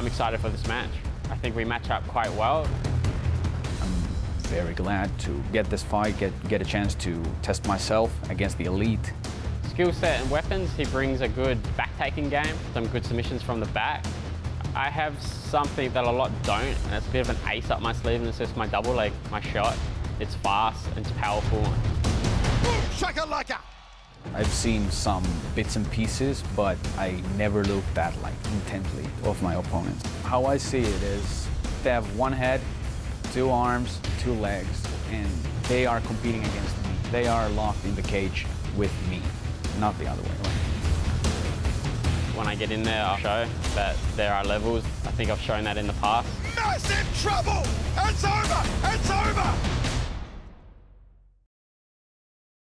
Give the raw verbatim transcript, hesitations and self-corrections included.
I'm excited for this match. I think we match up quite well. I'm very glad to get this fight, get, get a chance to test myself against the elite. Skill set and weapons, he brings a good back-taking game, some good submissions from the back. I have something that a lot don't, and it's a bit of an ace up my sleeve, and it's just my double leg, my shot. It's fast, and it's powerful. Shakalaka! I've seen some bits and pieces, but I never looked that like intently of my opponents. How I see it is they have one head, two arms, two legs, and they are competing against me. They are locked in the cage with me, not the other way around. When I get in there, I'll show that there are levels. I think I've shown that in the past. Massive trouble! It's over! It's over!